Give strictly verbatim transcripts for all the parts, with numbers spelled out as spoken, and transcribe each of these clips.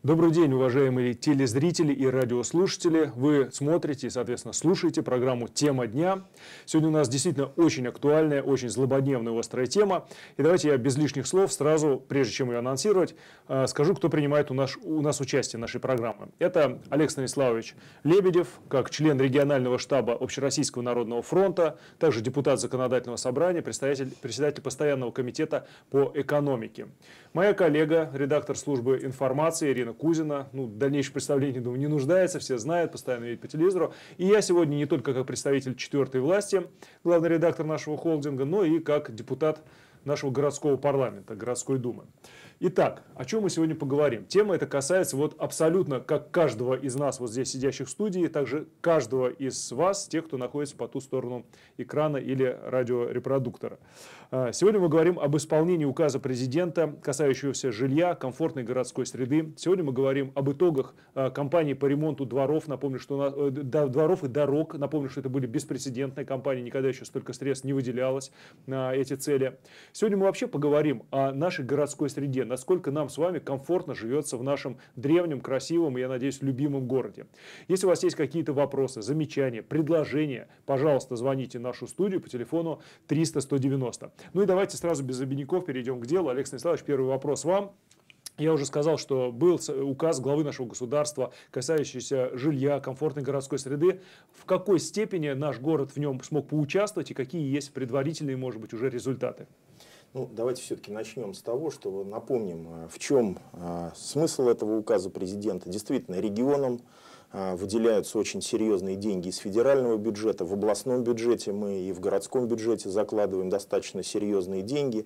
Добрый день, уважаемые телезрители и радиослушатели. Вы смотрите и, соответственно, слушаете программу «Тема дня». Сегодня у нас действительно очень актуальная, очень злободневная, острая тема. И давайте я без лишних слов сразу, прежде чем ее анонсировать, скажу, кто принимает у нас, у нас участие в нашей программе. Это Олег Станиславович Лебедев, как член регионального штаба Общероссийского народного фронта, также депутат Законодательного собрания, председатель, председатель постоянного комитета по экономике. Моя коллега, редактор службы информации Ирина Кузина, ну, дальнейшее представление, думаю, не нуждается, все знают, постоянно видят по телевизору. И я сегодня не только как представитель четвертой власти, главный редактор нашего холдинга, но и как депутат нашего городского парламента, городской думы. Итак, о чем мы сегодня поговорим? Тема эта касается вот абсолютно как каждого из нас, вот здесь сидящих в студии, также каждого из вас, тех, кто находится по ту сторону экрана или радиорепродуктора. Сегодня мы говорим об исполнении указа президента, касающегося жилья, комфортной городской среды. Сегодня мы говорим об итогах кампании по ремонту дворов. Напомню, что у нас, дворов и дорог. Напомню, что это были беспрецедентные кампании, никогда еще столько средств не выделялось на эти цели. Сегодня мы вообще поговорим о нашей городской среде, насколько нам с вами комфортно живется в нашем древнем, красивом и, я надеюсь, любимом городе. Если у вас есть какие-то вопросы, замечания, предложения, пожалуйста, звоните в нашу студию по телефону триста сто девяносто. Ну и давайте сразу без обиняков перейдем к делу. Олег Станиславович, первый вопрос вам. Я уже сказал, что был указ главы нашего государства, касающийся жилья, комфортной городской среды. В какой степени наш город в нем смог поучаствовать и какие есть предварительные, может быть, уже результаты? Ну, давайте все-таки начнем с того, что напомним, в чем смысл этого указа президента. Действительно, регионам выделяются очень серьезные деньги из федерального бюджета. В областном бюджете мы и в городском бюджете закладываем достаточно серьезные деньги.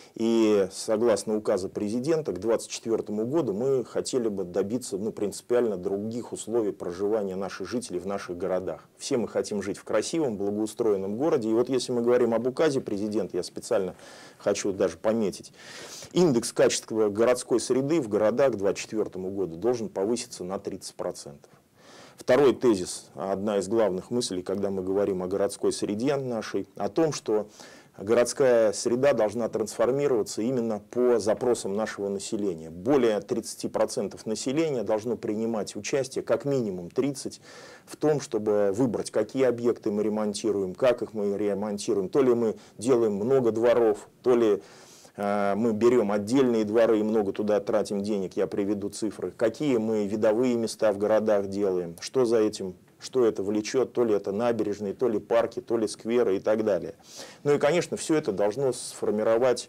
И согласно указу президента, к две тысячи двадцать четвёртому году мы хотели бы добиться ну, принципиально других условий проживания наших жителей в наших городах. Все мы хотим жить в красивом, благоустроенном городе. И вот если мы говорим об указе президента, я специально хочу даже пометить, индекс качества городской среды в городах к две тысячи двадцать четвёртому году должен повыситься на тридцать процентов. Второй тезис, одна из главных мыслей, когда мы говорим о городской среде нашей, о том, что городская среда должна трансформироваться именно по запросам нашего населения. Более тридцати процентов населения должно принимать участие, как минимум тридцать процентов, в том, чтобы выбрать, какие объекты мы ремонтируем, как их мы ремонтируем. То ли мы делаем много дворов, то ли мы берем отдельные дворы и много туда тратим денег, я приведу цифры. Какие мы видовые места в городах делаем, что за этим, что это влечет, то ли это набережные, то ли парки, то ли скверы и так далее. Ну и, конечно, все это должно сформировать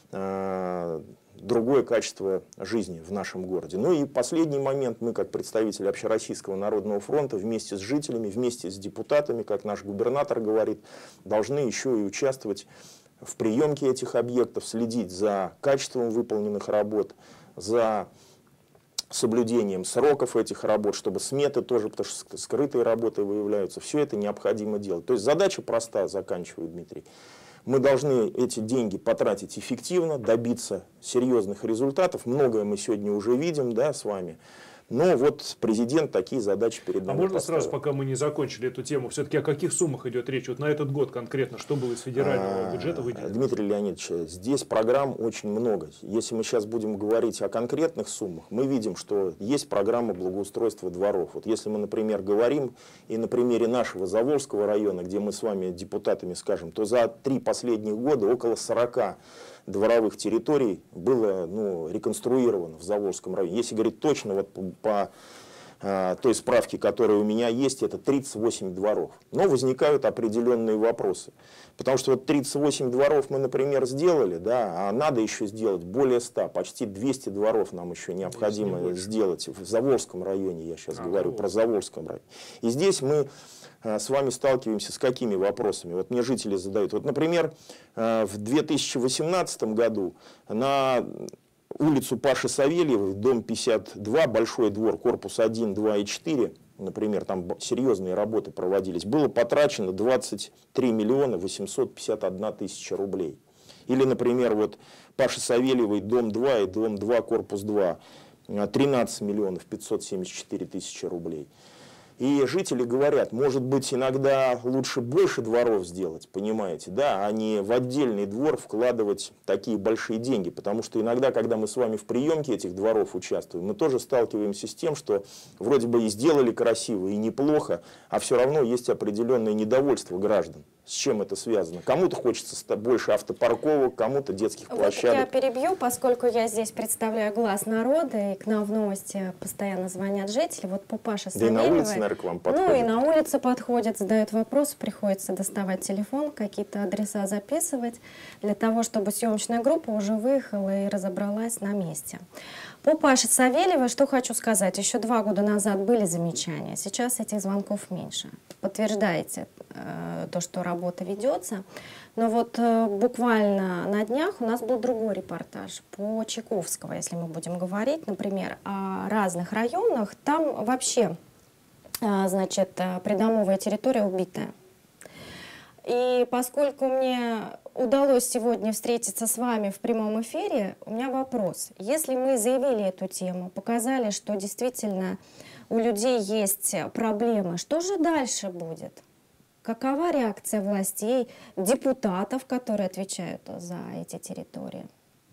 э, другое качество жизни в нашем городе. Ну и последний момент, мы как представители Общероссийского народного фронта вместе с жителями, вместе с депутатами, как наш губернатор говорит, должны еще и участвовать в приемке этих объектов, следить за качеством выполненных работ, за соблюдением сроков этих работ, чтобы сметы тоже, потому что скрытые работы выявляются. Все это необходимо делать. То есть задача проста, заканчиваю, Дмитрий. Мы должны эти деньги потратить эффективно, добиться серьезных результатов. Многое мы сегодня уже видим, да, с вами. Но вот президент такие задачи перед нами А можно поставил. сразу, пока мы не закончили эту тему, все-таки о каких суммах идет речь? Вот на этот год конкретно, что было из федерального а, бюджета выделено? Дмитрий Леонидович, здесь программ очень много. Если мы сейчас будем говорить о конкретных суммах, мы видим, что есть программа благоустройства дворов. Вот если мы, например, говорим и на примере нашего Заволжского района, где мы с вами депутатами скажем, то за три последних года около сорока дворовых территорий было ну, реконструировано в Заволжском районе. Если говорить точно, вот по, по а, той справке, которая у меня есть, это тридцать восемь дворов. Но возникают определенные вопросы. Потому что вот тридцать восемь дворов мы, например, сделали, да, а надо еще сделать более ста, почти двести дворов нам еще необходимо сделать в Заволжском районе, я сейчас а, говорю про Заволжском районе. И здесь мы с вами сталкиваемся с какими вопросами? Вот мне жители задают. Вот, например, в две тысячи восемнадцатом году на улицу Паши Савельева, дом пятьдесят два, большой двор, корпус один, два и четыре, например, там серьезные работы проводились, было потрачено двадцать три миллиона восемьсот пятьдесят одна тысяча рублей. Или, например, вот Паши Савельевой, дом два и дом два, корпус два, тринадцать миллионов пятьсот семьдесят четыре тысячи рублей. И жители говорят, может быть, иногда лучше больше дворов сделать, понимаете, да, а не в отдельный двор вкладывать такие большие деньги. Потому что иногда, когда мы с вами в приемке этих дворов участвуем, мы тоже сталкиваемся с тем, что вроде бы и сделали красиво, и неплохо, а все равно есть определенное недовольство граждан. С чем это связано? Кому-то хочется больше автопарковок, кому-то детских площадок. Вот я перебью, поскольку я здесь представляю глаз народа, и к нам в новости постоянно звонят жители. Вот Пупаша Савельевой. Да и на улице, наверное, к вам подходят. Ну и на улице подходят, задают вопросы, приходится доставать телефон, какие-то адреса записывать, для того, чтобы съемочная группа уже выехала и разобралась на месте. По Паше Савельевой, что хочу сказать, еще два года назад были замечания, сейчас этих звонков меньше. Подтверждаете э, то, что работа ведется, но вот э, буквально на днях у нас был другой репортаж по Чайковского, если мы будем говорить, например, о разных районах, там вообще, э, значит, придомовая территория убитая. И поскольку мне удалось сегодня встретиться с вами в прямом эфире, у меня вопрос. Если мы заявили эту тему, показали, что действительно у людей есть проблемы, что же дальше будет? Какова реакция властей, депутатов, которые отвечают за эти территории?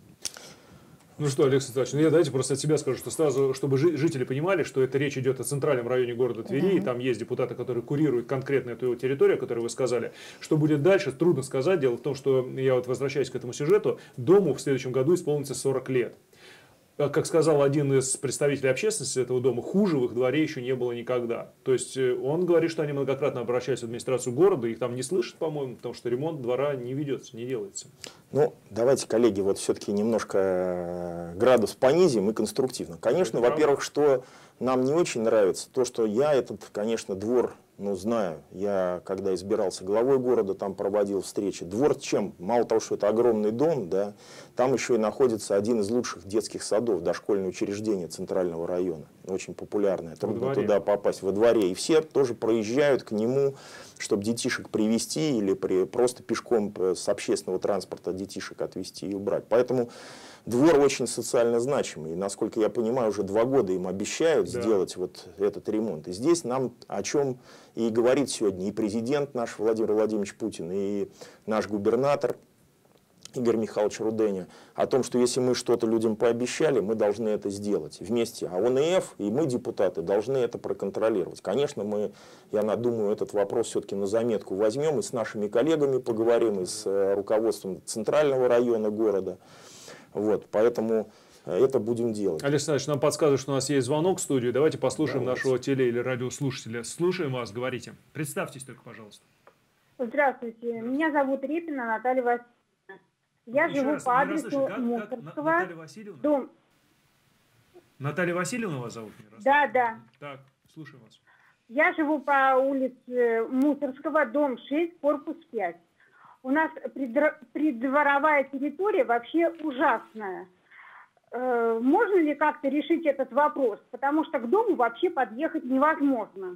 Ну что, Алексей Николаевич, ну я давайте просто от себя скажу, что сразу, чтобы жители понимали, что это речь идет о центральном районе города Твери, и там есть депутаты, которые курируют конкретно эту территорию, о которой вы сказали. Что будет дальше, трудно сказать. Дело в том, что я вот возвращаюсь к этому сюжету, дому в следующем году исполнится сорок лет. Как сказал один из представителей общественности этого дома, хуже в их дворе еще не было никогда. То есть он говорит, что они многократно обращаются в администрацию города, их там не слышат, по-моему, потому что ремонт двора не ведется, не делается. Ну, давайте, коллеги, вот все-таки немножко градус понизим и конструктивно. Конечно, во-первых, что нам не очень нравится, то, что я этот, конечно, двор, ну, знаю. Я, когда избирался главой города, там проводил встречи. Двор чем? Мало того, что это огромный дом, да, там еще и находится один из лучших детских садов, дошкольное учреждение центрального района. Очень популярное. Трудно туда попасть, во дворе. И все тоже проезжают к нему, чтобы детишек привезти или при, просто пешком с общественного транспорта детишек отвезти и убрать. Поэтому двор очень социально значимый. И, насколько я понимаю, уже два года им обещают, да, сделать вот этот ремонт. И здесь нам о чем и говорит сегодня и президент наш Владимир Владимирович Путин, и наш губернатор Игорь Михайлович Руденя, о том, что если мы что-то людям пообещали, мы должны это сделать вместе. А ОНФ и мы, депутаты, должны это проконтролировать. Конечно, мы, я думаю, этот вопрос все-таки на заметку возьмем и с нашими коллегами поговорим, и с руководством центрального района города. Вот, поэтому это будем делать. Алексей Александрович, нам подсказывают, что у нас есть звонок в студию. Давайте послушаем Давайте. нашего теле- или радиослушателя. Слушаем вас, говорите. Представьтесь только, пожалуйста. Здравствуйте, меня зовут Репина Наталья Васильевна. Я Еще живу раз, по адресу как, Мусорского. как, Наталья Васильевна? Дом. Наталья Васильевна вас зовут? Да, да. Так, слушаем вас. Я живу по улице Мусорского, дом шесть, корпус пять. У нас придворовая территория вообще ужасная. Можно ли как-то решить этот вопрос? Потому что к дому вообще подъехать невозможно.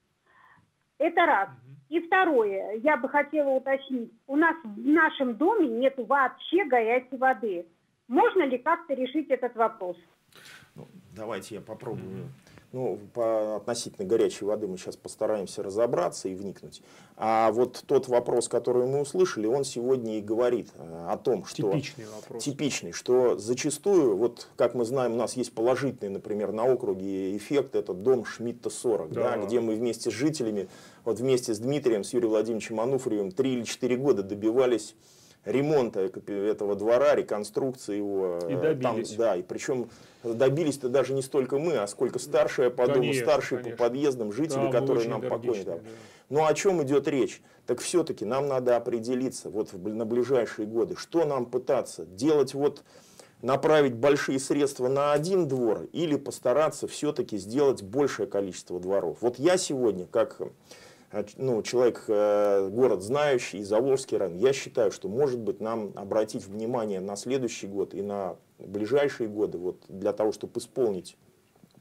Это раз. И второе, я бы хотела уточнить. У нас в нашем доме нет вообще горячей воды. Можно ли как-то решить этот вопрос? Ну, давайте я попробую. Ну, по относительно горячей воды мы сейчас постараемся разобраться и вникнуть. А вот тот вопрос, который мы услышали, он сегодня и говорит о том, что... Типичный вопрос. Типичный, что зачастую, вот как мы знаем, у нас есть положительный, например, на округе эффект, это дом Шмидта сорок, да. Да, где мы вместе с жителями, вот вместе с Дмитрием, с Юрием Владимировичем Ануфриевым три или четыре года добивались ремонта этого двора, реконструкции его. И добились. Там, да, и причем добились-то даже не столько мы, а сколько старшие по дому, конечно, старшие конечно. по подъездам, жители, да, которые нам покойны. Да. Ну о чем идет речь? Так все-таки нам надо определиться вот на ближайшие годы, что нам пытаться делать, вот направить большие средства на один двор или постараться все-таки сделать большее количество дворов. Вот я сегодня, как... Ну, человек, э, город знающий, и Заволжский район, я считаю, что, может быть, нам обратить внимание на следующий год и на ближайшие годы, вот, для того, чтобы исполнить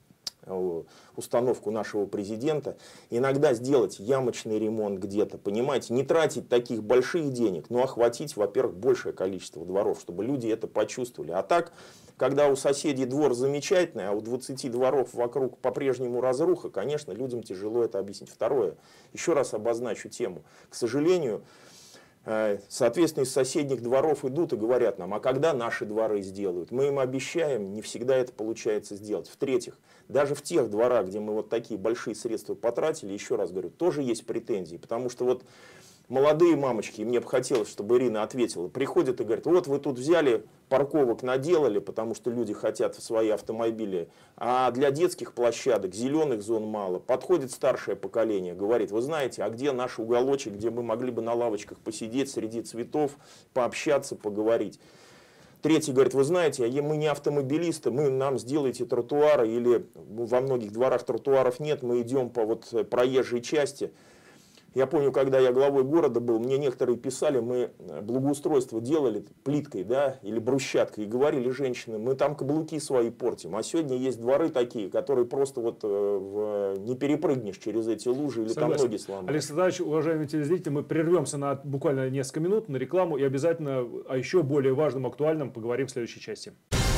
установку нашего президента, иногда сделать ямочный ремонт где-то, понимаете, не тратить таких больших денег, но охватить, во-первых, большее количество дворов, чтобы люди это почувствовали. А так, когда у соседей двор замечательный, а у двадцати дворов вокруг по-прежнему разруха, конечно, людям тяжело это объяснить. Второе, еще раз обозначу тему. К сожалению, соответственно, из соседних дворов идут и говорят нам, а когда наши дворы сделают? Мы им обещаем, не всегда это получается сделать. В-третьих, даже в тех дворах, где мы вот такие большие средства потратили, еще раз говорю, тоже есть претензии, потому что вот молодые мамочки, мне бы хотелось, чтобы Ирина ответила, приходят и говорят, вот вы тут взяли, парковок наделали, потому что люди хотят в свои автомобили, а для детских площадок зеленых зон мало. Подходит старшее поколение, говорит, вы знаете, а где наш уголочек, где мы могли бы на лавочках посидеть среди цветов, пообщаться, поговорить. Третий говорит, вы знаете, мы не автомобилисты, мы, нам сделайте тротуары, или во многих дворах тротуаров нет, мы идем по вот проезжей части. Я помню, когда я главой города был, мне некоторые писали, мы благоустройство делали плиткой, да, или брусчаткой, и говорили женщины, мы там каблуки свои портим. А сегодня есть дворы такие, которые просто вот э, в, не перепрыгнешь через эти лужи, или Согласен. Там ноги сломают. Александр Иванович, уважаемые телезрители, мы прервемся на буквально несколько минут на рекламу и обязательно о еще более важном, актуальном поговорим в следующей части.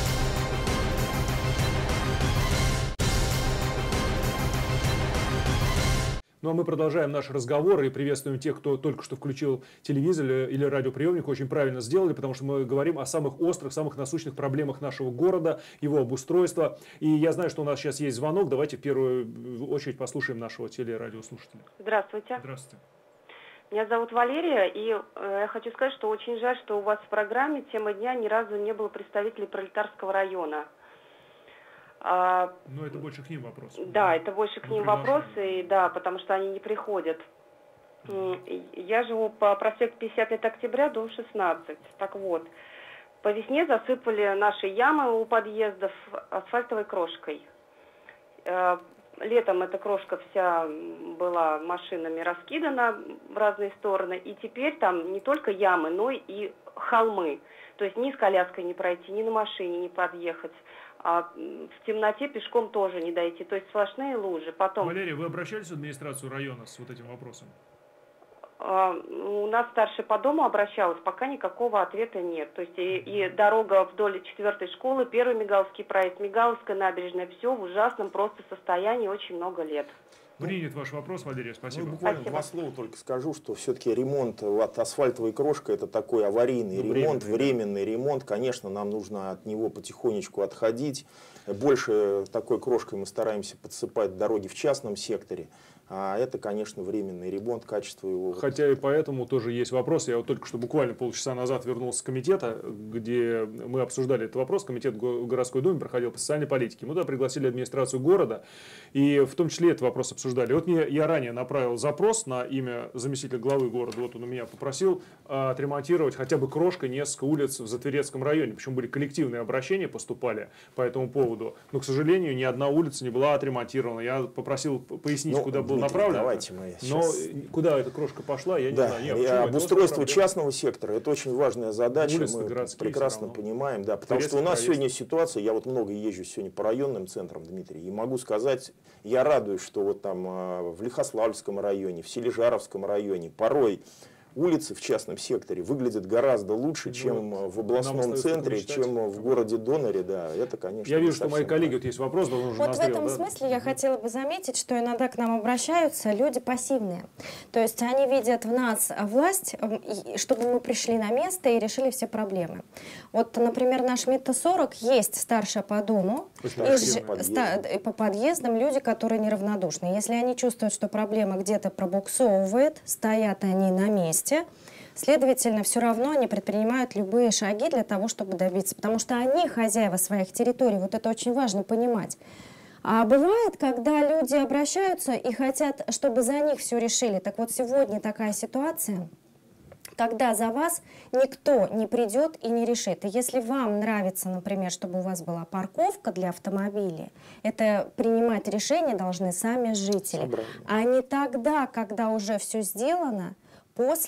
Ну а мы продолжаем наш разговор и приветствуем тех, кто только что включил телевизор или радиоприемник. Очень правильно сделали, потому что мы говорим о самых острых, самых насущных проблемах нашего города, его обустройства. И я знаю, что у нас сейчас есть звонок. Давайте в первую очередь послушаем нашего телерадиослушателя. Здравствуйте. Здравствуйте. Меня зовут Валерия, и э, я хочу сказать, что очень жаль, что у вас в программе «Тема дня» ни разу не было представителей Пролетарского района. Ну, это больше к ним вопрос. Да, это больше к ним вопросы, да, потому что они не приходят. Я живу по проспекту пятьдесят лет октября, дом шестнадцать. Так вот, по весне засыпали наши ямы у подъездов асфальтовой крошкой. Летом эта крошка вся была машинами раскидана в разные стороны, и теперь там не только ямы, но и холмы. То есть ни с коляской не пройти, ни на машине не подъехать. А в темноте пешком тоже не дойти, то есть сплошные лужи. Потом... Валерия, вы обращались в администрацию района с вот этим вопросом? А, у нас старшая по дому обращалась, пока никакого ответа нет. То есть и, и дорога вдоль четвертой школы, первый Мигаловский проезд, Мигаловская набережная, все в ужасном просто состоянии очень много лет. Принят ваш вопрос, Валерия, спасибо. Ну, буквально спасибо. Два слова только скажу, что все-таки ремонт от асфальтовой крошки это такой аварийный ну, ремонт, временный, временный ремонт. Конечно, нам нужно от него потихонечку отходить. Больше такой крошкой мы стараемся подсыпать дороги в частном секторе. А это, конечно, временный ремонт, качество его. Хотя и поэтому тоже есть вопрос. Я вот только что буквально полчаса назад вернулся с комитета, где мы обсуждали этот вопрос. Комитет в городской думе проходил по социальной политике. Мы туда пригласили администрацию города, и в том числе этот вопрос обсуждали. Вот мне, я ранее направил запрос на имя заместителя главы города. Вот он у меня попросил а, отремонтировать хотя бы крошкой несколько улиц в Затверецком районе. Причем были коллективные обращения, поступали по этому поводу. Но, к сожалению, ни одна улица не была отремонтирована. Я попросил пояснить, ну, куда было направлено. Давайте мы но сейчас... куда эта крошка пошла, я не да, знаю. Нет, обустройство частного сектора – это очень важная задача. Улицы мы прекрасно равно. понимаем. Да, потому что у нас проезд. Сегодня ситуация, я вот много езжу сегодня по районным центрам, Дмитрий, и могу сказать, я радуюсь, что вот там в Лихославльском районе, в Сележаровском районе порой улицы в частном секторе выглядят гораздо лучше, вот. Чем в областном центре, чем в городе-доноре. Да, это, конечно, я вижу, что мои коллеги, вот есть вопрос. Вот назрел, в этом да? смысле я хотела бы заметить, что иногда к нам обращаются люди пассивные. То есть они видят в нас власть, чтобы мы пришли на место и решили все проблемы. Вот, например, наш МИТа сорок есть старшая по дому, и ж, по подъездам люди, которые неравнодушны. Если они чувствуют, что проблема где-то пробуксовывает, стоят они на месте, следовательно, все равно они предпринимают любые шаги для того, чтобы добиться, потому что они хозяева своих территорий, вот это очень важно понимать. А бывает, когда люди обращаются и хотят, чтобы за них все решили. Так вот, сегодня такая ситуация, когда за вас никто не придет и не решит. И если вам нравится, например, чтобы у вас была парковка для автомобилей, это принимать решения должны сами жители, а не тогда, когда уже все сделано, после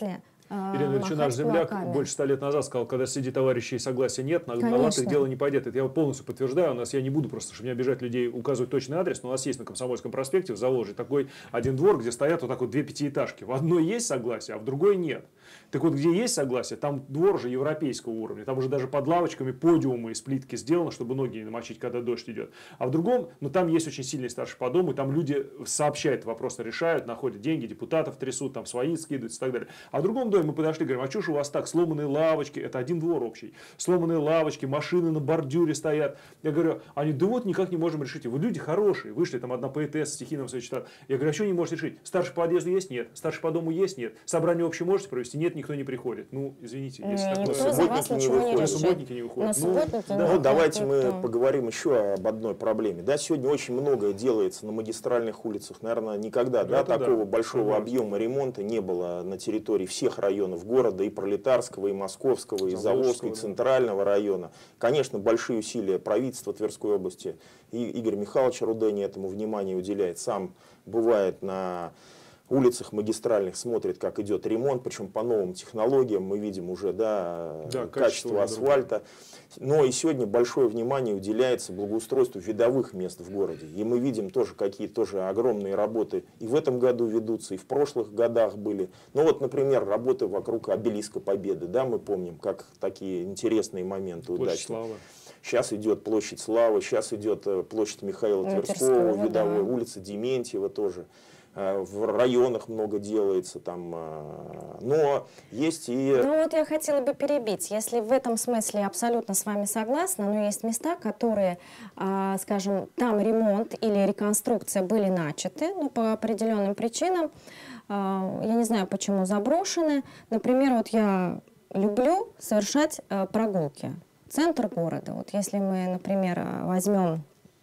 Ирина Ильич, наш земляк кулаками. больше ста лет назад сказал, когда среди товарищей согласия нет, на, на Конечно. латых дело не пойдет. Это я полностью подтверждаю. У нас, я не буду просто, чтобы не обижать людей, указывать точный адрес, но у нас есть на Комсомольском проспекте в Заволжье такой один двор, где стоят вот так вот две пятиэтажки. В одной есть согласие, а в другой нет. Так вот, где есть согласие, там двор уже европейского уровня. Там уже даже под лавочками подиумы из плитки сделано, чтобы ноги не намочить, когда дождь идет. А в другом, ну там есть очень сильный старший по дому, и там люди сообщают вопросы, решают, находят деньги, депутатов трясут, там свои скидываются и так далее. А в другом доме мы подошли, говорим, а что ж у вас так, сломанные лавочки, это один двор общий, сломанные лавочки, машины на бордюре стоят. Я говорю, они, да вот никак не можем решить. Вы люди хорошие, вышли, там одна поэтесса, стихийного своего читала. Я говорю, а что не можете решить? Старший по подъезду есть? Нет. Старший по дому есть? Нет. Собрание общее можете провести? Нет, никто не приходит. Ну, извините, если Не, такое. никто за вас ничего не На решит. субботники не уходят. На субботники ну, не да. Ну, уходят давайте никто. мы поговорим еще об одной проблеме. Да, сегодня очень многое делается на магистральных улицах. Наверное, никогда да, Это такого да, большого согласен. объема ремонта не было на территории всех районов города, и Пролетарского, и Московского, и Заволжского, и да. Центрального района. Конечно, большие усилия правительства Тверской области. И Игорь Михайлович Рудени этому внимание уделяет. Сам бывает на улицах магистральных, смотрит, как идет ремонт, причем по новым технологиям. Мы видим уже да, Да, качество, качество асфальта. Но и сегодня большое внимание уделяется благоустройству видовых мест в городе. И мы видим тоже, какие тоже огромные работы и в этом году ведутся, и в прошлых годах были. Ну вот, например, работы вокруг обелиска Победы. Да, мы помним, как такие интересные моменты Площадь удачные. Славы. Сейчас идет площадь Славы, сейчас идет площадь Михаила Ну, Тверского, Тверского, видовой, да. улица Дементьева тоже. В районах много делается там, но есть и... Ну вот я хотела бы перебить. Если в этом смысле абсолютно с вами согласна, но есть места, которые, а, скажем, там ремонт или реконструкция были начаты, ну, по определенным причинам, а, я не знаю, почему заброшены. Например, вот я люблю совершать а, прогулки. Центр города. Вот если мы, например, возьмем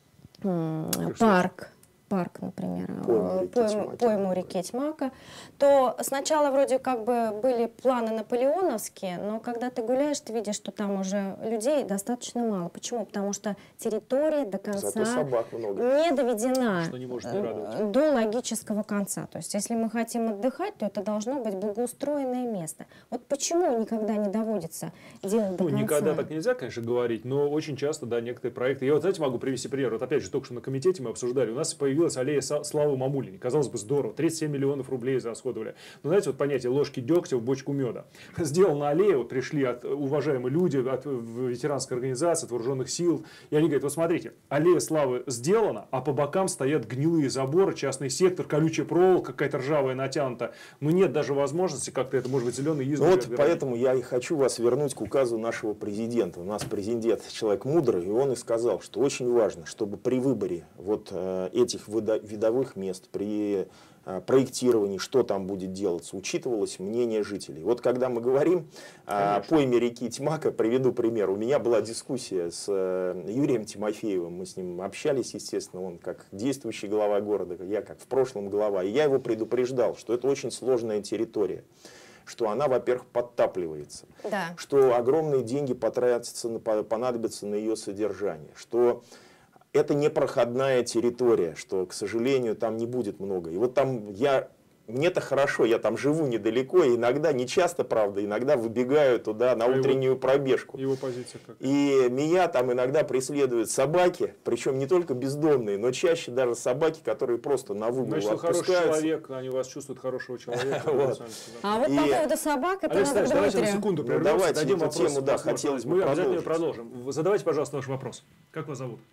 м, парк, парк, например, Пойму реки пойму, Тьмаки, пойму реки Тьмака, то сначала вроде как бы были планы наполеоновские, но когда ты гуляешь, ты видишь, что там уже людей достаточно мало. Почему? Потому что территория до конца Зато собак много. не доведена Что не может не радовать. до логического конца. То есть если мы хотим отдыхать, то это должно быть благоустроенное место. Вот почему никогда не доводится делать до Ну, конца? никогда так нельзя, конечно, говорить, но очень часто, да, некоторые проекты. Я вот, знаете, могу привести пример. Вот опять же, только что на комитете мы обсуждали. У нас появилась аллея Славы Мамулиной. Казалось бы, здорово. тридцать семь миллионов рублей израсходовали. Но знаете, вот понятие ложки дегтя в бочку меда. Сделана аллея, вот пришли от, уважаемые люди от ветеранской организации, от вооруженных сил. И они говорят, вот смотрите, аллея Славы сделана, а по бокам стоят гнилые заборы, частный сектор, колючая проволока, какая-то ржавая натянута. Но нет даже возможности как-то это, может быть, зеленый язык. Ну вот поэтому я и хочу вас вернуть к указу нашего президента. У нас президент человек мудрый, и он и сказал, что очень важно, чтобы при выборе вот э, этих видовых мест, при э, проектировании, что там будет делаться, учитывалось мнение жителей. Вот когда мы говорим о пойме реки Тьмака, приведу пример. У меня была дискуссия с э, Юрием Тимофеевым, мы с ним общались, естественно, он как действующий глава города, я как в прошлом глава, и я его предупреждал, что это очень сложная территория, что она, во-первых, подтапливается, Да. что огромные деньги потратятся, на, понадобятся на ее содержание, что это непроходная территория, что, к сожалению, там не будет много. И вот там я, мне-то хорошо, я там живу недалеко, и иногда, не часто, правда, иногда выбегаю туда на А утреннюю его, пробежку. Его позиция как? И меня там иногда преследуют собаки, причем не только бездомные, но чаще даже собаки, которые просто на выгул Значит, вы хороший отпускаются. человек, они вас чувствуют хорошего человека. Вот. А вот И- по поводу собак, это Алексей надо Алексеевич, давайте на Дмитрию. секунду Ну, прервемся, давайте дадим эту вопрос. тему, да, возможность. хотелось бы Мы обязательно ее продолжить. продолжим. Задавайте, пожалуйста, ваш вопрос. Как вас зовут?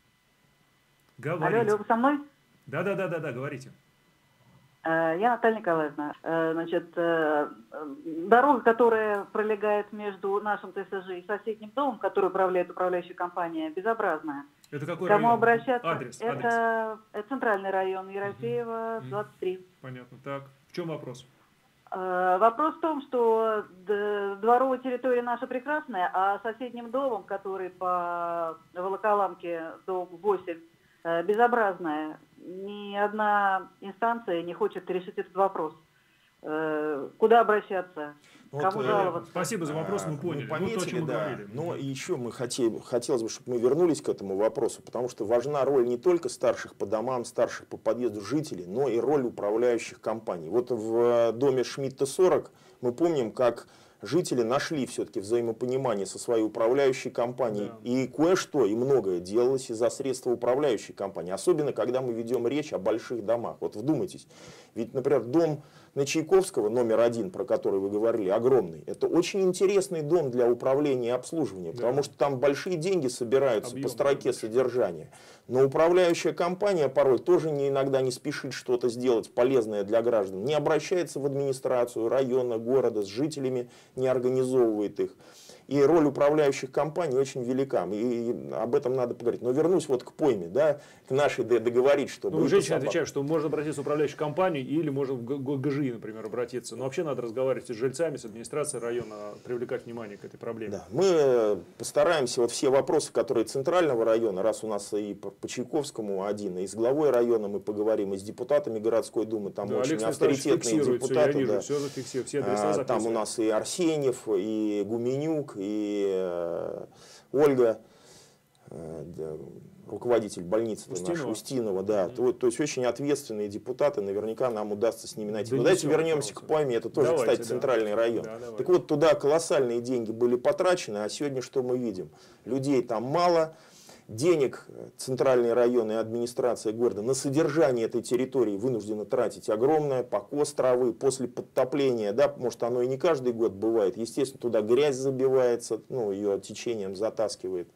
Алло, Говорите. алло, вы со мной? Да, да, да, да, да, говорите. Э, Я Наталья Николаевна. Э, Значит, э, э, дорога, которая пролегает между нашим ТСЖ и соседним домом, который управляет управляющая компания, безобразная. Это какой Кому район? обращаться? Адрес, адрес. Это э, центральный район, Ерофеева, Мгм. двадцать три. Понятно. Так, в чем вопрос? Э, Вопрос в том, что д- дворовая территория наша прекрасная, а соседним домом, который по Волоколамке, дом восемь, э, безобразная. Ни одна инстанция не хочет решить этот вопрос. Э, Куда обращаться? Вот, Кому э, жаловаться? Спасибо за вопрос, мы Мы поняли. пометили, ну, то, о чем мы да. говорили. Но еще мы хотели, хотелось бы, чтобы мы вернулись к этому вопросу, потому что важна роль не только старших по домам, старших по подъезду жителей, но и роль управляющих компаний. Вот в доме Шмидта сорок мы помним, как жители нашли все-таки взаимопонимание со своей управляющей компанией. Да. И кое-что, и многое делалось из-за средства управляющей компании. Особенно, когда мы ведем речь о больших домах. Вот вдумайтесь. Ведь, например, дом на Чайковского, номер один, про который вы говорили, огромный. Это очень интересный дом для управления и обслуживания. Да. Потому что там большие деньги собираются Объем, по строке да. содержания. Но управляющая компания порой тоже не, иногда не спешит что-то сделать полезное для граждан. Не обращается в администрацию района, города, с жителями, не организовывает их. И роль управляющих компаний очень велика. И об этом надо поговорить. Но вернусь вот к пойме, да, к нашей договорить, чтобы... Ну, женщина отвечает, что можно обратиться в управляющую компанию или можно в ГЖИ, например, обратиться. Но вообще надо разговаривать с жильцами, с администрацией района, привлекать внимание к этой проблеме. Да. Мы постараемся вот все вопросы, которые центрального района, раз у нас и по, по Чайковскому один, и с главой района мы поговорим, и с депутатами городской думы, там да, очень авторитетные депутаты. Все, я вижу, да. все зафиксируют, все адреса а, там у нас и Арсеньев, и Гуменюк, и э, Ольга, э, да, руководитель больницы Устинова. наша, Устинова, да. Mm-hmm. то, то есть очень ответственные депутаты, наверняка нам удастся с ними найти. Да. Но давайте вернемся к Пойме, это тоже, давайте, кстати, да. центральный район. Да, так вот, туда колоссальные деньги были потрачены, а сегодня что мы видим? Людей там мало, денег центральные районы и администрация города на содержание этой территории вынуждены тратить огромное, покос травы после подтопления, да, может оно и не каждый год бывает, естественно, туда грязь забивается, ну, ее течением затаскивает.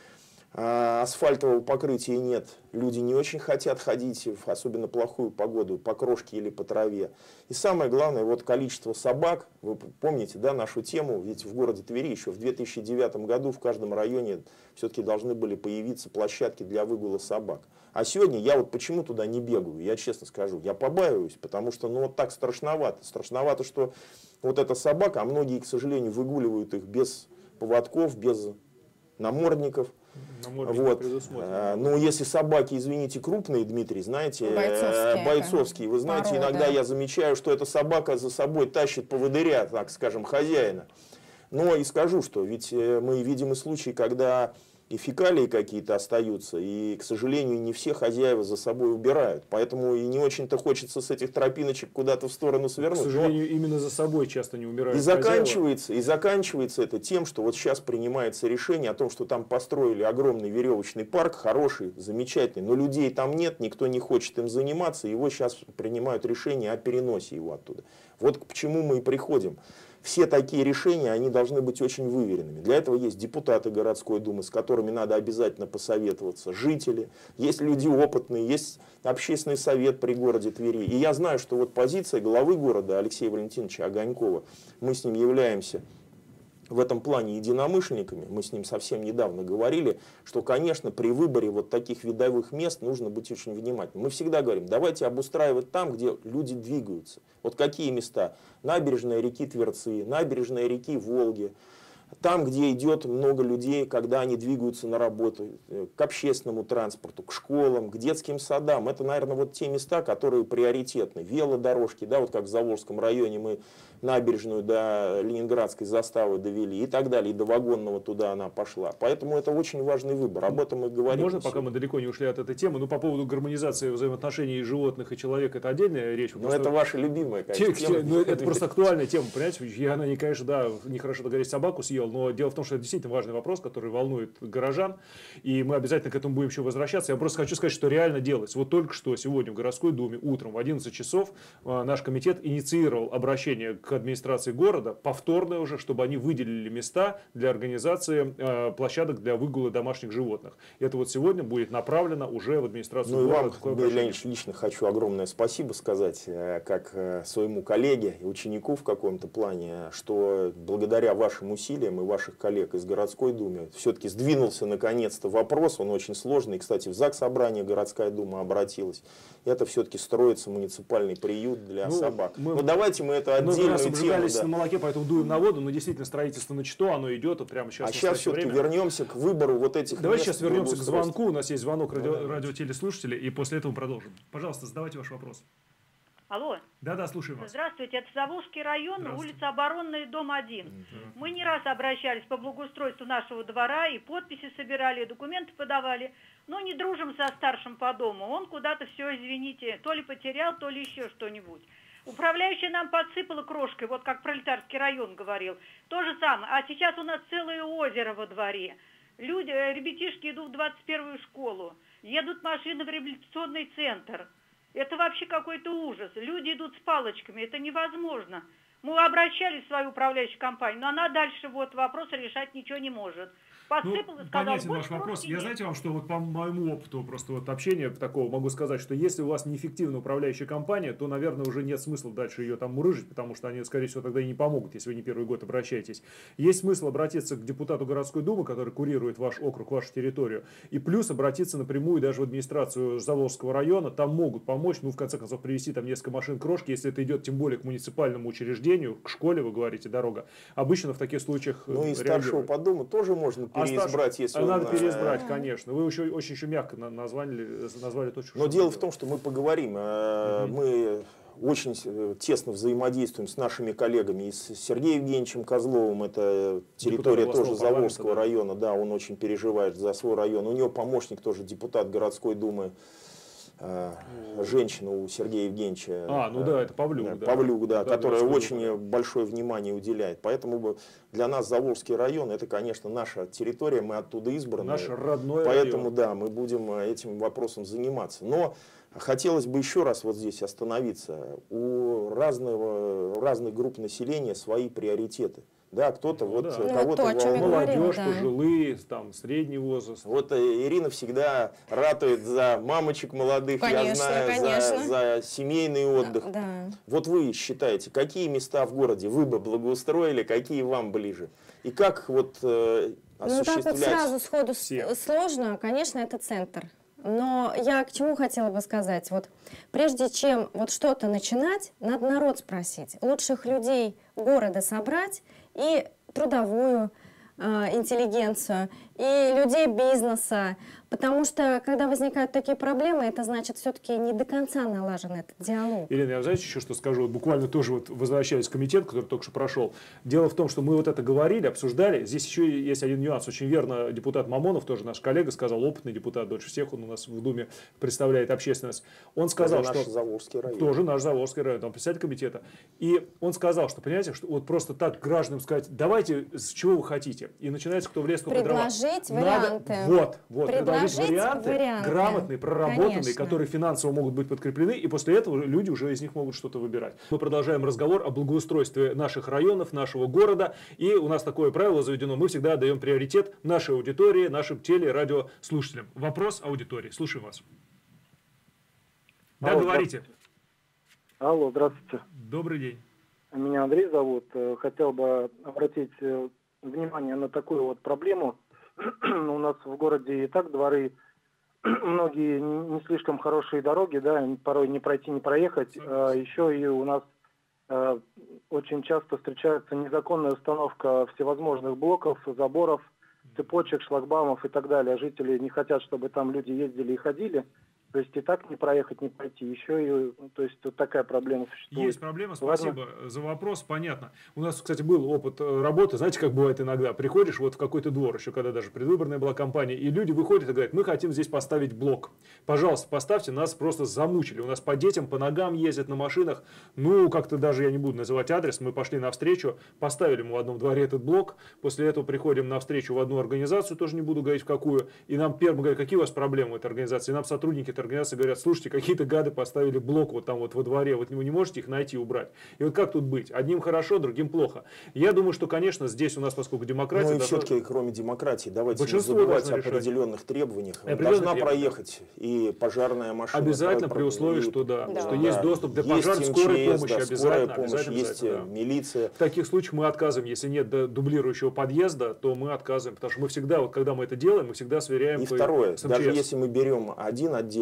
А асфальтового покрытия нет, люди не очень хотят ходить, в особенно плохую погоду, по крошке или по траве. И самое главное, вот количество собак, вы помните, да, нашу тему, ведь в городе Твери еще в две тысячи девятом году в каждом районе все-таки должны были появиться площадки для выгула собак. А сегодня я вот почему туда не бегаю, я честно скажу, я побаиваюсь, потому что ну вот так страшновато, страшновато, что вот эта собака, а многие, к сожалению, выгуливают их без поводков, без намордников. Вот. Ну, если собаки, извините, крупные, Дмитрий, знаете, бойцовские, бойцовские вы знаете, порода. Иногда я замечаю, что эта собака за собой тащит поводыря, так скажем, хозяина. Но и скажу, что ведь мы видим и случаи, когда и фекалии какие-то остаются, и, к сожалению, не все хозяева за собой убирают. Поэтому и не очень-то хочется с этих тропиночек куда-то в сторону свернуть. К сожалению, но именно за собой часто не убирают. И заканчивается, и заканчивается это тем, что вот сейчас принимается решение о том, что там построили огромный веревочный парк, хороший, замечательный, но людей там нет, никто не хочет им заниматься, его сейчас принимают решение о переносе его оттуда. Вот к чему мы и приходим. Все такие решения, они должны быть очень выверенными. Для этого есть депутаты городской думы, с которыми надо обязательно посоветоваться, жители, есть люди опытные, есть общественный совет при городе Твери. И я знаю, что вот позиция главы города Алексея Валентиновича Огонькова, мы с ним являемся в этом плане единомышленниками, мы с ним совсем недавно говорили, что, конечно, при выборе вот таких видовых мест нужно быть очень внимательным. Мы всегда говорим, давайте обустраивать там, где люди двигаются. Вот какие места? Набережная реки Тверцы, набережная реки Волги. Там, где идет много людей, когда они двигаются на работу, к общественному транспорту, к школам, к детским садам. Это, наверное, вот те места, которые приоритетны. Велодорожки, да, вот как в Заволжском районе мы набережную до Ленинградской заставы довели и так далее, и до Вагонного туда она пошла. Поэтому это очень важный выбор, об этом мы говорим. Можно, пока мы далеко не ушли от этой темы, ну по поводу гармонизации взаимоотношений животных и человека, это отдельная речь. Ну это ваша любимая, конечно, тема. Ну, это просто актуальная тема, понимаете, я она не, конечно, да, нехорошо договорить, собаку съел, но дело в том, что это действительно важный вопрос, который волнует горожан, и мы обязательно к этому будем еще возвращаться. Я просто хочу сказать, что реально делать. Вот только что сегодня в городской думе утром в одиннадцать часов наш комитет инициировал обращение к администрации города, повторное уже, чтобы они выделили места для организации э, площадок для выгула домашних животных. И это вот сегодня будет направлено уже в администрацию ну, города. Ну и вам, Леонид, лично хочу огромное спасибо сказать, как своему коллеге и ученику в каком-то плане, что благодаря вашим усилиям и ваших коллег из городской думы все-таки сдвинулся наконец-то вопрос, он очень сложный. Кстати, в Заксобрание городская дума обратилась. Это все-таки строится муниципальный приют для ну, собак. Мы, Но давайте мы это отдельную тему. Мы обжигались да. на молоке, поэтому дуем на воду, но действительно строительство начато, оно идет вот прямо сейчас. А сейчас все-таки вернемся к выбору вот этих Давайте сейчас вернемся к звонку. У нас есть звонок радио, радиотелеслушателей, и после этого продолжим. Пожалуйста, задавайте ваш вопрос. Алло. Да-да, слушаем вас. Здравствуйте, это Заволжский район, улица Оборонная, дом один. Угу. Мы не раз обращались по благоустройству нашего двора, и подписи собирали, и документы подавали, но не дружим со старшим по дому. Он куда-то все, извините, то ли потерял, то ли еще что-нибудь. Управляющая нам подсыпала крошкой, вот как Пролетарский район говорил. То же самое. А сейчас у нас целое озеро во дворе. Люди, ребятишки идут в двадцать первую школу, едут машины в реабилитационный центр. Это вообще какой-то ужас. Люди идут с палочками, это невозможно. Мы обращались в свою управляющую компанию, но она дальше вот вопросы решать ничего не может. Посыпал ну, и сказал, понятен ваш вопрос. Я, знаете вам, что вот по моему опыту просто вот общения такого могу сказать, что если у вас неэффективная управляющая компания, то, наверное, уже нет смысла дальше ее там мурыжить, потому что они, скорее всего, тогда и не помогут, если вы не первый год обращаетесь. Есть смысл обратиться к депутату городской думы, который курирует ваш округ, вашу территорию, и плюс обратиться напрямую даже в администрацию Заволжского района, там могут помочь, ну, в конце концов, привезти там несколько машин крошки, если это идет тем более к муниципальному учреждению, к школе, вы говорите, дорога. Обычно в таких случаях ну и старшего по дому тоже можно переизбрать, а если а он... Надо переизбрать, конечно. Вы еще очень еще мягко назвали, назвали то, что... Но дело в том, что мы поговорим. Угу. Мы очень тесно взаимодействуем с нашими коллегами и с Сергеем Евгеньевичем Козловым. Это территория тоже Заволжского да. района. Да, он очень переживает за свой район. У него помощник тоже депутат городской думы. Женщина у Сергея Евгеньевича. А, ну да, это Павлюк. Да, Павлюк, да, да, которая очень да. большое внимание уделяет. Поэтому для нас Заволжский район, это, конечно, наша территория, мы оттуда избраны. Наш родной Поэтому, район. да, мы будем этим вопросом заниматься. Но хотелось бы еще раз вот здесь остановиться. У разного, у разных групп населения свои приоритеты. Да, кто-то ну, вот да. кого-то ну, то, молодежь, да. пожилые, там, средний возраст. Вот Ирина всегда ратует за мамочек молодых, конечно, я знаю, конечно. За, за семейный отдых. Да. Вот вы считаете, какие места в городе вы бы благоустроили, какие вам ближе? И как вот э, осуществлять? Ну так вот сразу сходу все. сложно, конечно, это центр. Но я к чему хотела бы сказать, вот прежде чем вот что-то начинать, надо народ спросить, лучших людей города собрать и трудовую э, интеллигенцию, и людей бизнеса, потому что когда возникают такие проблемы, это значит все-таки не до конца налажен этот диалог. Ирина, я знаете еще что скажу? Вот буквально тоже вот возвращаясь к комитету, который только что прошел. Дело в том, что мы вот это говорили, обсуждали. Здесь еще есть один нюанс. Очень верно депутат Мамонов, тоже наш коллега, сказал, опытный депутат, дольше всех он у нас в Думе представляет общественность. Он сказал, это что... наш Заволжский район. Тоже наш Заволжский район, он председатель комитета. И он сказал, что, понимаете, что вот просто так гражданам сказать, давайте, с чего вы хотите. И начинается, кто в лес, кто по дрова. Предложить варианты. Надо, вот, вот, предложить варианты, варианты, грамотные, проработанные, конечно. которые финансово могут быть подкреплены, и после этого люди уже из них могут что-то выбирать. Мы продолжаем разговор о благоустройстве наших районов, нашего города, и у нас такое правило заведено, мы всегда даем приоритет нашей аудитории, нашим теле- радиослушателям. Вопрос аудитории, слушаем вас. Да, Алло, говорите. Алло, здравствуйте. Добрый день. Меня Андрей зовут. Хотел бы обратить внимание на такую вот проблему. У нас в городе и так дворы, многие не слишком хорошие дороги, да, порой не пройти, не проехать. А еще и у нас а, очень часто встречается незаконная установка всевозможных блоков, заборов, цепочек, шлагбаумов и так далее. Жители не хотят, чтобы там люди ездили и ходили. То есть и так не проехать, не пройти. Еще и, то есть вот такая проблема существует. Есть проблема, спасибо Ладно. за вопрос, понятно. У нас, кстати, был опыт работы, знаете, как бывает иногда. Приходишь вот в какой-то двор, еще когда даже предвыборная была кампания, и люди выходят и говорят, мы хотим здесь поставить блок. Пожалуйста, поставьте, нас просто замучили. У нас по детям, по ногам ездят на машинах. Ну, как-то даже я не буду называть адрес, мы пошли навстречу, поставили мы в одном дворе этот блок, после этого приходим навстречу в одну организацию, тоже не буду говорить в какую, и нам первым говорят, какие у вас проблемы в этой организации, и нам сотрудники организации говорят, слушайте, какие-то гады поставили блок вот там вот во дворе, вот вы не можете их найти и убрать. И вот как тут быть? Одним хорошо, другим плохо. Я думаю, что, конечно, здесь у нас, поскольку демократия... Ну и должна... все-таки, кроме демократии, давайте не Большинство забывать о решать. определенных требованиях. Определенные Должна требования. проехать и пожарная машина. Обязательно про- при условии, и- что да, Да. что да. есть доступ для Есть пожарной, МЧС, скорой помощи, да, обязательно, скорая помощь, обязательно, есть обязательно, да. милиция. В таких случаях мы отказываем, если нет до- дублирующего подъезда, то мы отказываем, потому что мы всегда, вот когда мы это делаем, мы всегда сверяем И по- второе, с даже МЧС. если мы берем один отдельный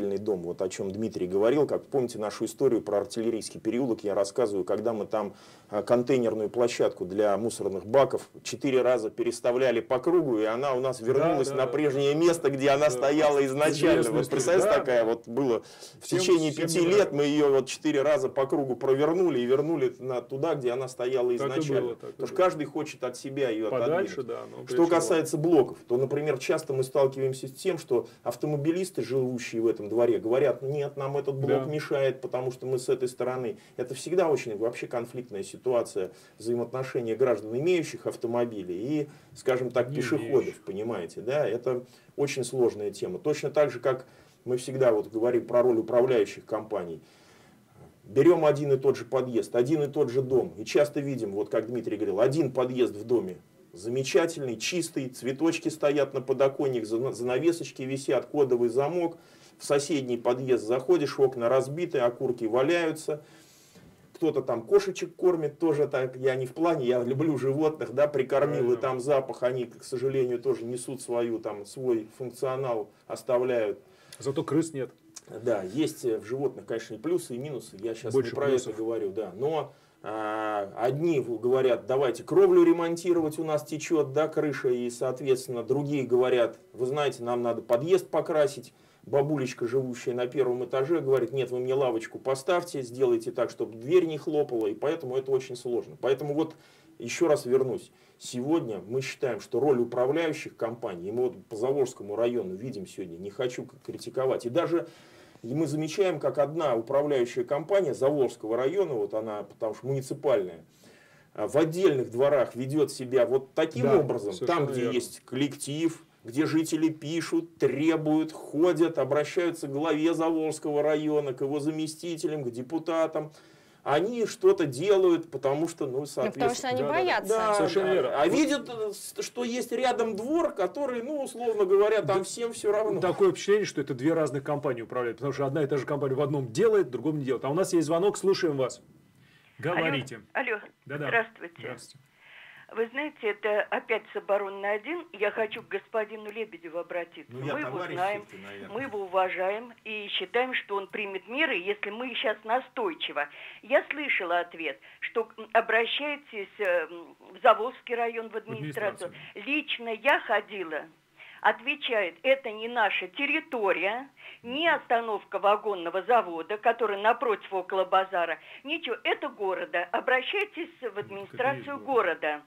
отдельный дом, вот о чем Дмитрий говорил, как помните нашу историю про артиллерийский переулок, я рассказываю, когда мы там контейнерную площадку для мусорных баков четыре раза переставляли по кругу, и она у нас вернулась да, да, на прежнее да, место, где она да, стояла изначально. Вот представляете, да, такая да. вот было в всем, течение пяти лет мы ее вот четыре раза по кругу провернули и вернули на, туда, где она стояла изначально. Было, Потому что каждый хочет от себя ее подальше, отодвинуть. Да, что касается блоков, то, например, часто мы сталкиваемся с тем, что автомобилисты, живущие в этом дворе, говорят, нет, нам этот блок да. мешает, потому что мы с этой стороны. Это всегда очень вообще конфликтная ситуация взаимоотношения граждан, имеющих автомобили, и, скажем так, не пешеходов, имеющих. Понимаете, да, это очень сложная тема. Точно так же, как мы всегда вот говорим про роль управляющих компаний. Берем один и тот же подъезд, один и тот же дом, и часто видим, вот как Дмитрий говорил, один подъезд в доме замечательный, чистый, цветочки стоят на подоконник, занавесочки висят, кодовый замок. В соседний подъезд заходишь, окна разбиты, окурки валяются. Кто-то там кошечек кормит, тоже так, я не в плане, я люблю животных, да, прикормил, и там запах, они, к сожалению, тоже несут свою, там, свой функционал, оставляют. Зато крыс нет. Да, есть в животных, конечно, и плюсы, и минусы, я сейчас Больше не про плюсов. это говорю, да, но... Одни говорят, давайте кровлю ремонтировать, у нас течет, да, крыша, и, соответственно, другие говорят, вы знаете, нам надо подъезд покрасить. Бабулечка, живущая на первом этаже, говорит, нет, вы мне лавочку поставьте, сделайте так, чтобы дверь не хлопала, и поэтому это очень сложно. Поэтому вот еще раз вернусь. Сегодня мы считаем, что роль управляющих компаний, и мы вот по Заволжскому району видим сегодня, не хочу критиковать, и даже... И мы замечаем, как одна управляющая компания Заволжского района, вот она, потому что муниципальная, в отдельных дворах ведет себя вот таким да, образом, там, где верно. есть коллектив, где жители пишут, требуют, ходят, обращаются к главе Заволжского района, к его заместителям, к депутатам. Они что-то делают, потому что, ну, соответственно... Потому что они да, боятся. Да, совершенно верно. А видят, что есть рядом двор, который, ну, условно говоря, там да, всем все равно. Такое впечатление, что это две разных компании управляют, потому что одна и та же компания в одном делает, в другом не делает. А у нас есть звонок, слушаем вас. Говорите. Алло, алло. Да-да. Здравствуйте. Здравствуйте. Вы знаете, это опять с обороны один. Я хочу к господину Лебедеву обратиться. Ну, мы его знаем, ты, мы его уважаем и считаем, что он примет меры, если мы сейчас настойчиво. Я слышала ответ, что обращаетесь в Заволжский район, в администрацию. администрацию. Лично я ходила. Отвечает, это не наша территория, не остановка вагонного завода, который напротив около базара. Ничего, это города. Обращайтесь в администрацию города.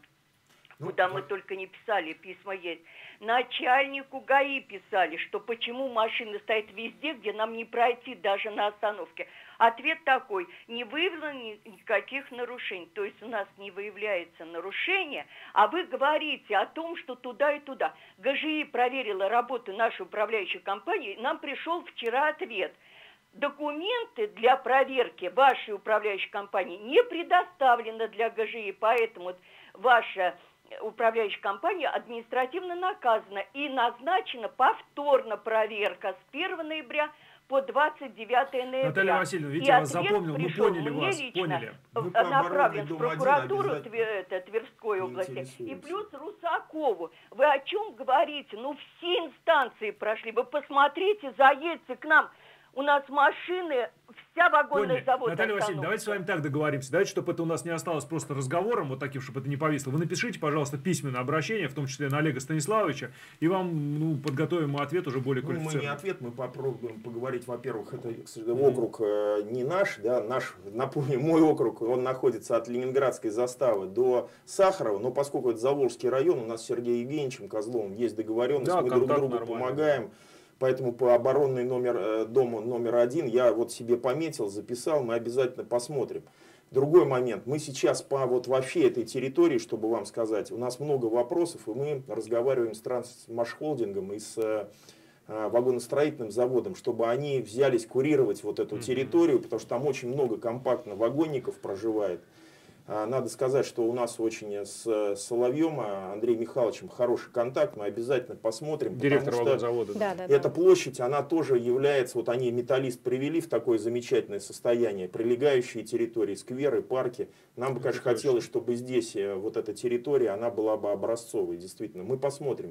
Куда мы только не писали, письма есть. Начальнику ГАИ писали, что почему машина стоит везде, где нам не пройти даже на остановке. Ответ такой, не выявлено никаких нарушений. То есть у нас не выявляется нарушение, а вы говорите о том, что туда и туда. ГЖИ проверила работу нашей управляющей компании, нам пришел вчера ответ. Документы для проверки вашей управляющей компании не предоставлены для ГЖИ, поэтому ваша управляющая компания административно наказана и назначена повторно проверка с первого ноября по двадцать девятое ноября. Наталья Васильевна, видите, я вас запомнил, мы поняли вас, поняли. Направлен в прокуратуру Тверской области и плюс Русакову. Вы о чем говорите? Ну, все инстанции прошли. Вы посмотрите, заедьте к нам. У нас машины, вся вагонная завода. Наталья Васильевна, давайте с вами так договоримся. Давайте, чтобы это у нас не осталось просто разговором, вот таким, чтобы это не повисло. Вы напишите, пожалуйста, письменное обращение, в том числе на Олега Станиславовича, и вам ну, подготовим ответ уже более квалифицированный. Ну, мы не ответ, мы попробуем поговорить, во-первых, это округ э, не наш, да, наш, напомню, мой округ, он находится от Ленинградской заставы до Сахарова, но поскольку это Заволжский район, у нас с Сергеем Евгеньевичем Козловым есть договоренность, да, мы друг другу помогаем. Да. Поэтому по оборонной номер, дому номер один я вот себе пометил, записал, мы обязательно посмотрим. Другой момент, мы сейчас по вот вообще этой территории, чтобы вам сказать, у нас много вопросов, и мы разговариваем с Трансмашхолдингом и с э, вагоностроительным заводом, чтобы они взялись курировать вот эту территорию, потому что там очень много компактно вагонников проживает. Надо сказать, что у нас очень с Соловьем Андреем Михайловичем хороший контакт, мы обязательно посмотрим. Директор вагонзавода. Да, да, эта да. площадь, она тоже является, вот они металлист привели в такое замечательное состояние, прилегающие территории, скверы, парки. Нам бы, конечно, хотелось, чтобы здесь вот эта территория, она была бы образцовой, действительно. Мы посмотрим.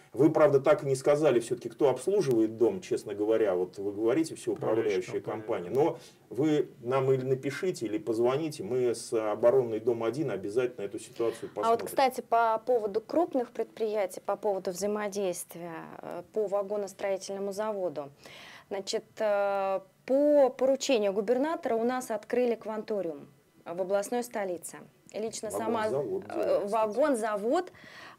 Вы, правда, так и не сказали все-таки, кто обслуживает дом, честно говоря. Вот вы говорите, все управляющая компания. Но вы нам или напишите, или позвоните. Мы с оборонный дом один обязательно эту ситуацию посмотрим. А вот, кстати, по поводу крупных предприятий, по поводу взаимодействия по вагоностроительному заводу. Значит, по поручению губернатора у нас открыли кванториум в областной столице. Лично сама вагон-завод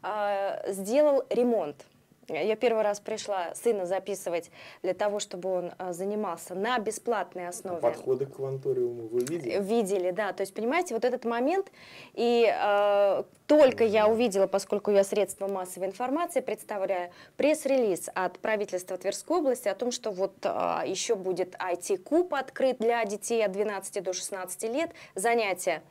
э, сделал ремонт. Я первый раз пришла сына записывать для того, чтобы он э, занимался на бесплатной основе. А подходы к кванториуму вы видели? Видели, да. То есть, понимаете, вот этот момент, и э, только я увидела, поскольку я средства массовой информации представляю, пресс-релиз от правительства Тверской области о том, что вот э, еще будет ай ти-куб открыт для детей от двенадцати до шестнадцати лет, занятия.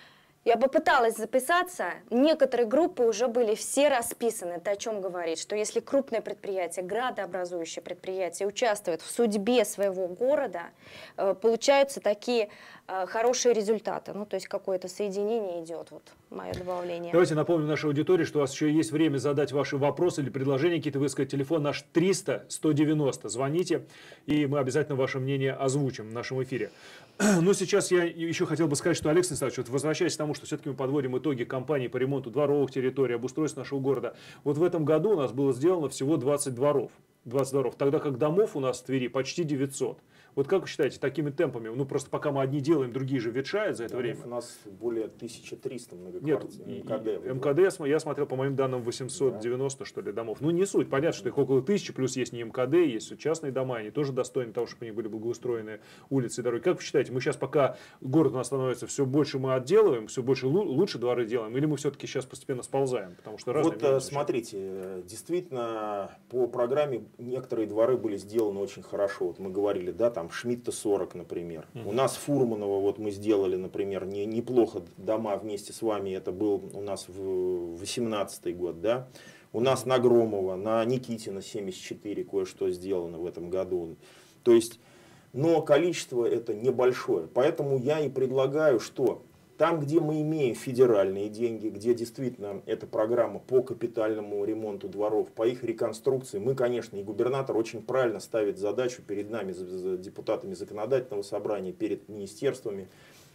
Я попыталась записаться, некоторые группы уже были все расписаны. Это о чем говорит, что если крупное предприятие, градообразующее предприятие участвует в судьбе своего города, получаются такие хорошие результаты. Ну, то есть какое-то соединение идет, вот мое добавление. Давайте напомню нашей аудитории, что у вас еще есть время задать ваши вопросы или предложения, какие-то высказать. Телефон наш триста сто девяносто. Звоните, и мы обязательно ваше мнение озвучим в нашем эфире. Но сейчас я еще хотел бы сказать, что, Олег Станиславович, вот возвращаясь к тому, что все-таки мы подводим итоги кампании по ремонту дворовых территорий, обустройству нашего города. Вот в этом году у нас было сделано всего двадцать дворов. двадцать дворов, тогда как домов у нас в Твери почти девятьсот. Вот как вы считаете, такими темпами, ну просто пока мы одни делаем, другие же ветшают за это домов время? У нас более тысячи триста многоквартирных. Нет, МКД. МКД, я смотрел, по моим данным, восемьсот девяносто, да. что ли, домов. Ну, не суть, понятно, что их около тысячи, плюс есть не МКД, есть частные дома, они тоже достойны того, чтобы у них были благоустроены улицы и дороги. Как вы считаете, мы сейчас, пока город у нас становится все больше, мы отделываем, все больше лучше дворы делаем, или мы все-таки сейчас постепенно сползаем? Потому что разные вот смотрите, действительно, по программе некоторые дворы были сделаны очень хорошо. Вот мы говорили, да, там Шмидта сорок, например. Mm-hmm. У нас Фурманова вот мы сделали, например, не, неплохо дома вместе с вами. Это был у нас в восемнадцатый год, да. У нас на Громова, на Никитина семьдесят четыре кое-что сделано в этом году. То есть, но количество это небольшое. Поэтому я и предлагаю, что там, где мы имеем федеральные деньги, где действительно эта программа по капитальному ремонту дворов, по их реконструкции, мы, конечно, и губернатор очень правильно ставит задачу перед нами, депутатами законодательного собрания, перед министерствами,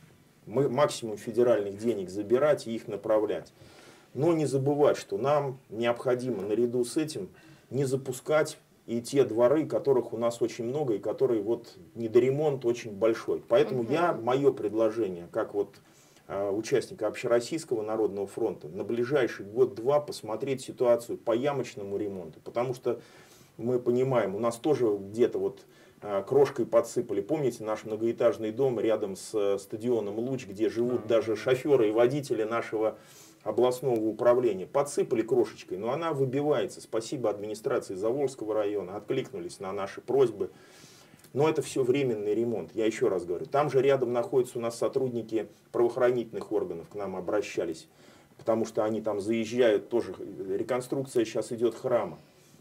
мы максимум федеральных денег забирать и их направлять. Но не забывать, что нам необходимо наряду с этим не запускать и те дворы, которых у нас очень много, и которые вот недоремонт очень большой. Поэтому угу. я, мое предложение, как вот участника Общероссийского народного фронта, на ближайший год-два посмотреть ситуацию по ямочному ремонту. Потому что мы понимаем, у нас тоже где-то вот крошкой подсыпали. Помните наш многоэтажный дом рядом с стадионом «Луч», где живут даже шоферы и водители нашего областного управления? Подсыпали крошечкой, но она выбивается. Спасибо администрации Заволжского района, откликнулись на наши просьбы. Но это все временный ремонт, я еще раз говорю. Там же рядом находятся у нас сотрудники правоохранительных органов, к нам обращались, потому что они там заезжают, тоже реконструкция сейчас идет храма.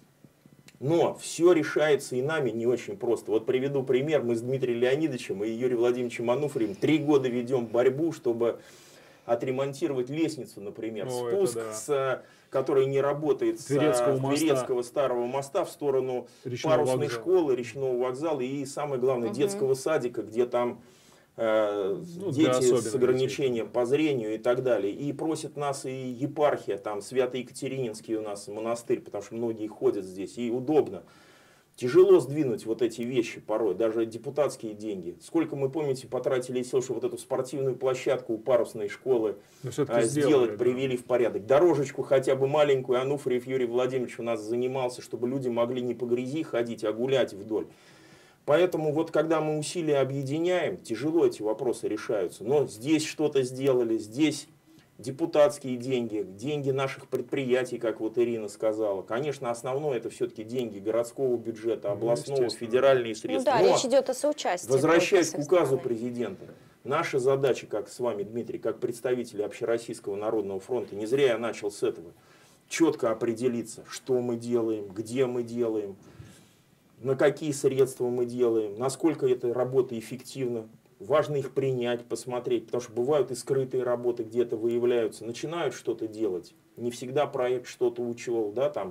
Но все решается и нами не очень просто. Вот приведу пример, мы с Дмитрием Леонидовичем и Юрием Владимировичем Ануфрием три года ведем борьбу, чтобы отремонтировать лестницу, например, О, спуск, да. с, который не работает с Тверецкого, Тверецкого старого моста в сторону речного парусной вокзала. школы, речного вокзала и, самое главное, угу. детского садика, где там э, ну, дети с ограничением детей. По зрению и так далее. И просит нас и епархия, там Свято-Екатерининский у нас монастырь, потому что многие ходят здесь, и удобно. Тяжело сдвинуть вот эти вещи порой, даже депутатские деньги. Сколько мы, помните, потратили сил, чтобы вот эту спортивную площадку у парусной школы а, сделать, сделали, привели да. в порядок. Дорожечку хотя бы маленькую, Ануфриев Юрий Владимирович у нас занимался, чтобы люди могли не по грязи ходить, а гулять вдоль. Поэтому вот когда мы усилия объединяем, тяжело эти вопросы решаются. Но здесь что-то сделали, здесь депутатские деньги, деньги наших предприятий, как вот Ирина сказала. Конечно, основное это все-таки деньги городского бюджета, областного, ну, федеральные средства. Ну да, Но, речь идет о соучастии. Возвращаясь к указу президента, наша задача, как с вами, Дмитрий, как представители Общероссийского народного фронта, не зря я начал с этого, четко определиться, что мы делаем, где мы делаем, на какие средства мы делаем, насколько эта работа эффективна. Важно их принять, посмотреть, потому что бывают и скрытые работы где-то выявляются, начинают что-то делать. Не всегда проект что-то учел, да, там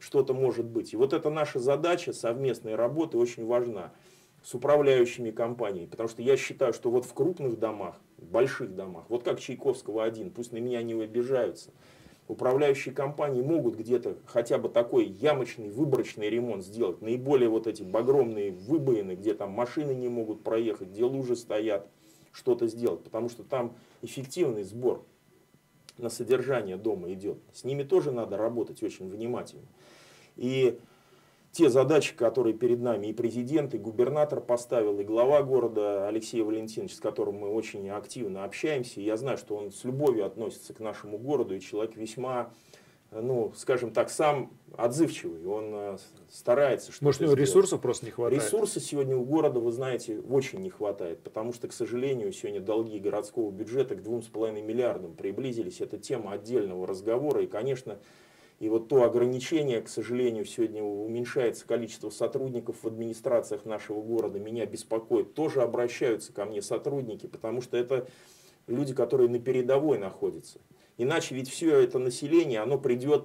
что-то может быть. И вот это наша задача совместной работы очень важна с управляющими компаниями. Потому что я считаю, что вот в крупных домах, в больших домах, вот как Чайковского один, пусть на меня не обижаются, управляющие компании могут где-то хотя бы такой ямочный, выборочный ремонт сделать. Наиболее вот эти багромные выбоины, где там машины не могут проехать, где лужи стоят, что-то сделать. Потому что там эффективный сбор на содержание дома идет. С ними тоже надо работать очень внимательно. И те задачи, которые перед нами и президент, и губернатор поставил, и глава города Алексей Валентинович, с которым мы очень активно общаемся, и я знаю, что он с любовью относится к нашему городу, и человек весьма, ну, скажем так, сам отзывчивый, он старается что-то Может, у него сделать. ресурсов просто не хватает? Ресурса сегодня у города, вы знаете, очень не хватает, потому что, к сожалению, сегодня долги городского бюджета к двум с половиной миллиардам приблизились. Это тема отдельного разговора, и, конечно, и вот то ограничение, к сожалению, сегодня уменьшается количество сотрудников в администрациях нашего города, меня беспокоит. Тоже обращаются ко мне сотрудники, потому что это люди, которые на передовой находятся. Иначе ведь все это население, оно придет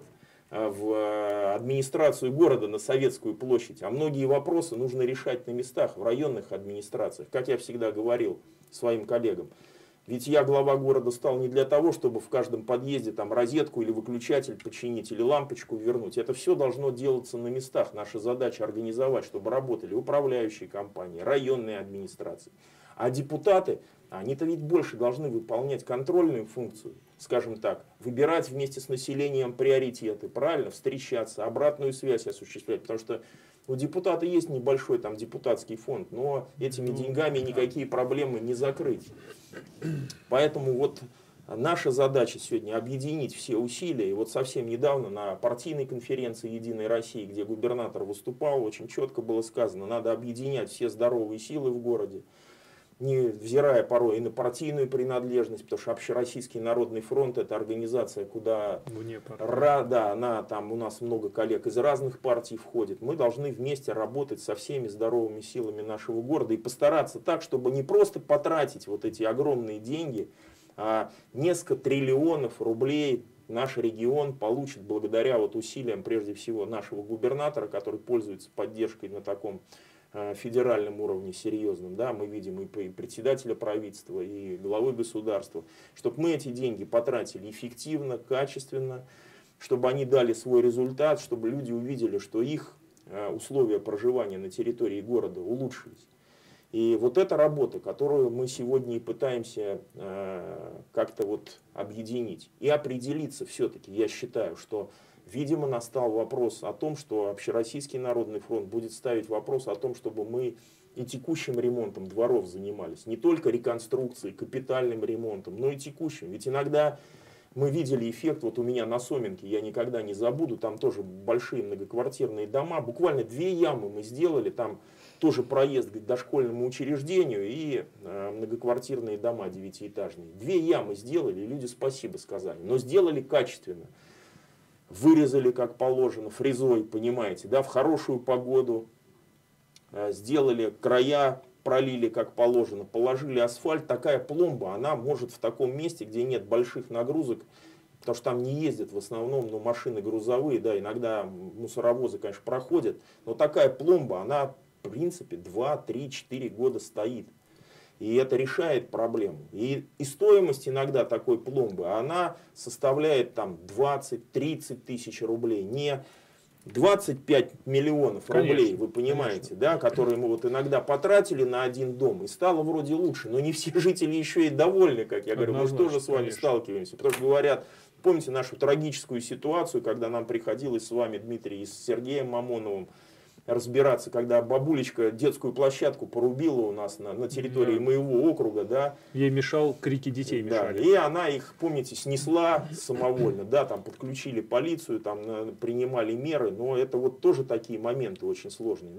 в администрацию города, на Советскую площадь. А многие вопросы нужно решать на местах, в районных администрациях, как я всегда говорил своим коллегам. Ведь я глава города стал не для того, чтобы в каждом подъезде там розетку или выключатель починить, или лампочку вернуть. Это все должно делаться на местах. Наша задача организовать, чтобы работали управляющие компании, районные администрации. А депутаты, они-то ведь больше должны выполнять контрольную функцию, скажем так, выбирать вместе с населением приоритеты, правильно, встречаться, обратную связь осуществлять, потому что у депутата есть небольшой там депутатский фонд, но этими деньгами никакие проблемы не закрыть. Поэтому вот наша задача сегодня объединить все усилия. И вот совсем недавно на партийной конференции «Единой России», где губернатор выступал, очень четко было сказано, надо объединять все здоровые силы в городе, не взирая порой и на партийную принадлежность, потому что Общероссийский народный фронт — это организация, куда да, она, там у нас много коллег из разных партий входит. Мы должны вместе работать со всеми здоровыми силами нашего города и постараться так, чтобы не просто потратить вот эти огромные деньги, а несколько триллионов рублей наш регион получит благодаря вот усилиям, прежде всего, нашего губернатора, который пользуется поддержкой на таком федеральном уровне серьезном, да, мы видим и председателя правительства, и главы государства, чтобы мы эти деньги потратили эффективно, качественно, чтобы они дали свой результат, чтобы люди увидели, что их условия проживания на территории города улучшились. И вот эта работа, которую мы сегодня и пытаемся как-то вот объединить и определиться все-таки, я считаю, что видимо, настал вопрос о том, что Общероссийский народный фронт будет ставить вопрос о том, чтобы мы и текущим ремонтом дворов занимались. Не только реконструкцией, капитальным ремонтом, но и текущим. Ведь иногда мы видели эффект, вот у меня на Соменке, я никогда не забуду, там тоже большие многоквартирные дома, буквально две ямы мы сделали, там тоже проезд к дошкольному учреждению и э, многоквартирные дома девятиэтажные. Две ямы сделали, и люди спасибо сказали, но сделали качественно. Вырезали как положено, фрезой, понимаете, да, в хорошую погоду, э, сделали края, пролили как положено, положили асфальт. Такая пломба, она может в таком месте, где нет больших нагрузок, потому что там не ездят в основном, ну, машины грузовые, да, иногда мусоровозы, конечно, проходят, но такая пломба, она в принципе два, три, четыре года стоит. И это решает проблему. И, и стоимость иногда такой пломбы, она составляет там двадцать-тридцать тысяч рублей. Не двадцать пять миллионов рублей, конечно, вы понимаете, да, которые мы вот иногда потратили на один дом. И стало вроде лучше. Но не все жители еще и довольны, как я говорю. Мы же тоже с вами конечно. сталкиваемся. Потому что говорят, помните нашу трагическую ситуацию, когда нам приходилось с вами, Дмитрий, и с Сергеем Мамоновым разбираться, когда бабулечка детскую площадку порубила у нас на, на территории да. моего округа, да. Ей мешал, крики детей да, мешали. И она их, помните, снесла самовольно, да, там подключили полицию, там принимали меры, но это вот тоже такие моменты очень сложные. Ну,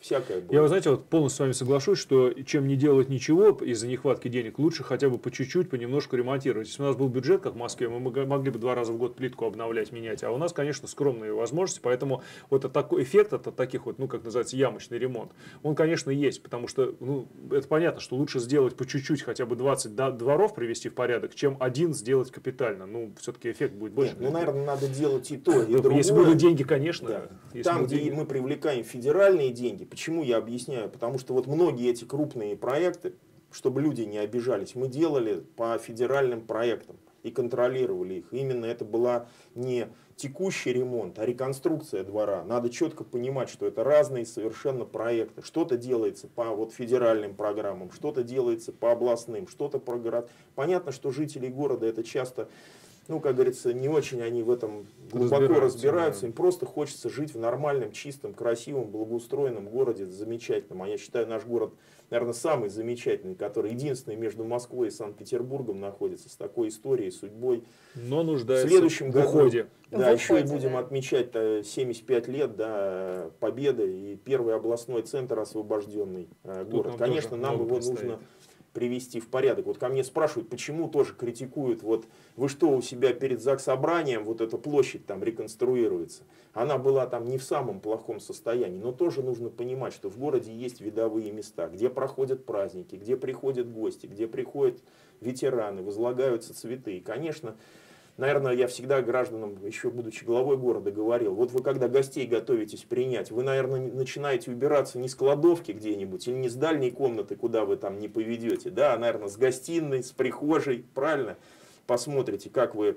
всякое было. Я, вы знаете, вот полностью с вами соглашусь, что чем не делать ничего из-за нехватки денег, лучше хотя бы по чуть-чуть, понемножку ремонтировать. Если у нас был бюджет, как в Москве, мы могли бы два раза в год плитку обновлять, менять. А у нас, конечно, скромные возможности, поэтому вот такой эффект от таких вот, ну, как называется, ямочный ремонт, он, конечно, есть, потому что, ну, это понятно, что лучше сделать по чуть-чуть, хотя бы двадцать дворов привести в порядок, чем один сделать капитально. Ну, все-таки эффект будет больше. Нет, ну, наверное, надо делать и то, и другое. Если будут деньги, конечно. Да. Если Там, где деньги... мы привлекаем федеральные деньги, почему я объясняю? Потому что вот многие эти крупные проекты, чтобы люди не обижались, мы делали по федеральным проектам и контролировали их. Именно это была не текущий ремонт, а реконструкция двора. Надо четко понимать, что это разные совершенно проекты. Что-то делается по вот федеральным программам, что-то делается по областным, что-то про город. Понятно, что жители города это часто, ну, как говорится, не очень они в этом глубоко разбираются. разбираются. Да. Им просто хочется жить в нормальном, чистом, красивом, благоустроенном городе, замечательном. А я считаю, наш город, наверное, самый замечательный, который единственный между Москвой и Санкт-Петербургом находится, с такой историей, судьбой. Но нуждается в следующем в уходе. Году, да, в еще уходе, и будем да. отмечать семьдесят пять лет, да, победы и первый областной центр освобожденный э, город. Нам Конечно, нам его предстоит. нужно привести в порядок. Вот ко мне спрашивают, почему тоже критикуют, вот вы что, у себя перед Заксобранием вот эта площадь там реконструируется. Она была там не в самом плохом состоянии, но тоже нужно понимать, что в городе есть видовые места, где проходят праздники, где приходят гости, где приходят ветераны, возлагаются цветы. И, конечно, наверное, я всегда гражданам, еще будучи главой города, говорил, вот вы когда гостей готовитесь принять, вы, наверное, начинаете убираться не с кладовки где-нибудь или не с дальней комнаты, куда вы там не поведете, да, а, наверное, с гостиной, с прихожей, правильно? Посмотрите, как вы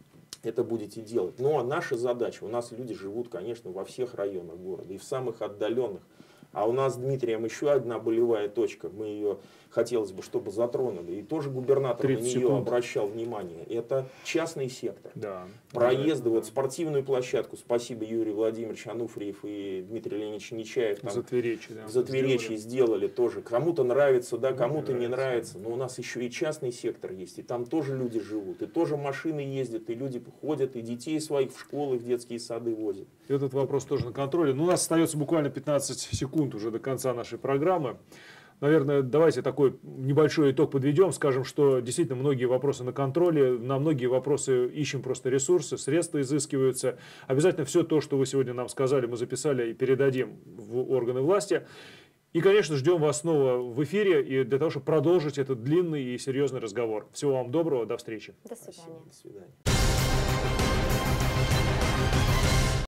это будете делать. Но наша задача, у нас люди живут, конечно, во всех районах города и в самых отдаленных. А у нас с Дмитрием еще одна болевая точка, мы ее хотелось бы, чтобы затронули. И тоже губернатор на нее секунд. обращал внимание. Это частный сектор. Да. Проезды, да, вот да. спортивную площадку, спасибо Юрий Владимирович Ануфриев и Дмитрий Леонидович Нечаев. Там, Затверечье, да. Затверечье сделали. сделали тоже. Кому-то нравится, да, кому-то не не нравится. Но у нас еще и частный сектор есть. И там тоже люди живут. И тоже машины ездят, и люди ходят, и детей своих в школы, в детские сады возят. Этот вопрос тоже на контроле. Но у нас остается буквально пятнадцать секунд уже до конца нашей программы. Наверное, давайте такой небольшой итог подведем. Скажем, что действительно многие вопросы на контроле, на многие вопросы ищем просто ресурсы, средства изыскиваются. Обязательно все то, что вы сегодня нам сказали, мы записали и передадим в органы власти. И, конечно, ждем вас снова в эфире и для того, чтобы продолжить этот длинный и серьезный разговор. Всего вам доброго, до встречи. До свидания. Спасибо, до свидания.